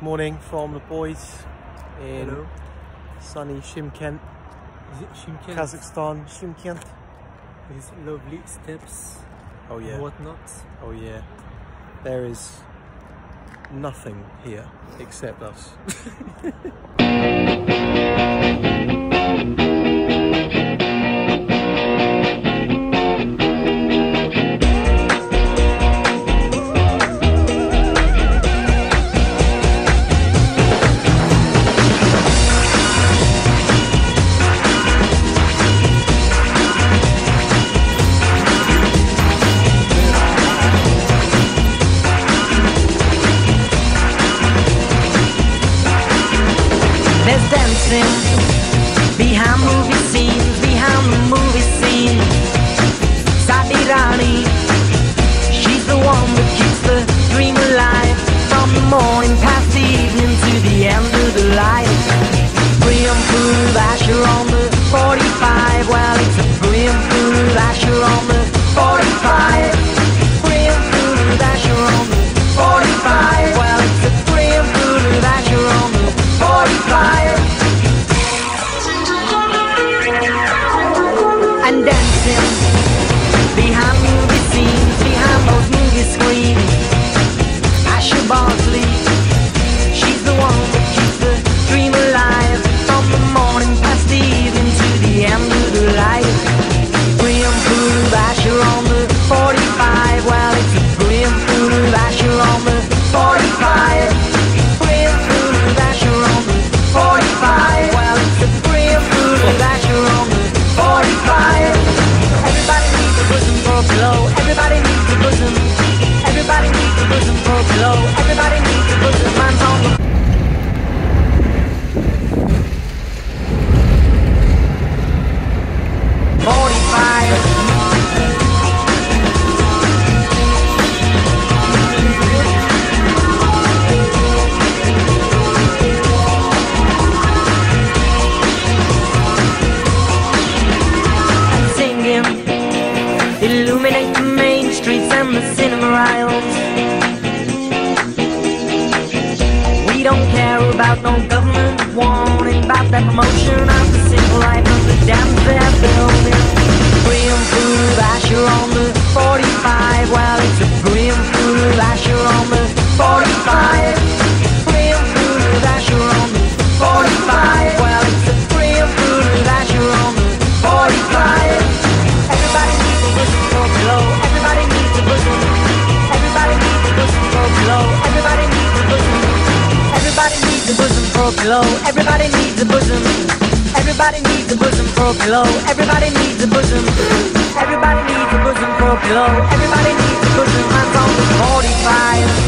Morning from the boys in sunny Shymkent. Is it Shymkent? Kazakhstan, Shymkent. These lovely steps. Oh yeah. And whatnot. Oh yeah. There is nothing here except us. There's dancing behind movie scenes, behind the movie scene. Sadi Rani, she's the one that keeps the dream alive. From the morning past the evening to the end of the light. Brim food Asher on the 45. Well, it's a brim food Asher on the 45. Brim food Asher on the 45. Well, it's a brim food Asher on the 45. And dancing behind movie scenes, behind those movie screens. Asher Barsley, she's the one that keeps the dream alive. From the morning past the evening to the end of the light. Brim food Asher on the 45. Well, it's a brim food Asher on the 45. Brim food Asher on the 45. Well, it's a brim food Asher on the 45. Everybody needs a bosom for a pillow. Everybody needs a bosom. Everybody needs a bosom for a pillow. Everybody needs a bosom. Mine's on the 45. Illuminate the main streets and the cinema aisles. We don't care about no government warning about that promotion of the simple life of the dams they're building. Brim food Asher on the 45. Well, it's a brim food Asher on the 45. Brim food Asher on the 45. Well, it's a brim food Asher on the 45. Everybody needs a bosom for a pillow. Everybody needs a bosom. Everybody needs a bosom for a pillow. Everybody needs a bosom. Everybody needs a bosom for a pillow. Everybody needs a bosom. Everybody needs a bosom for a pillow. Everybody needs a bosom. Everybody needs a bosom for a pillow. Everybody needs a bosom. Mine's on the 45.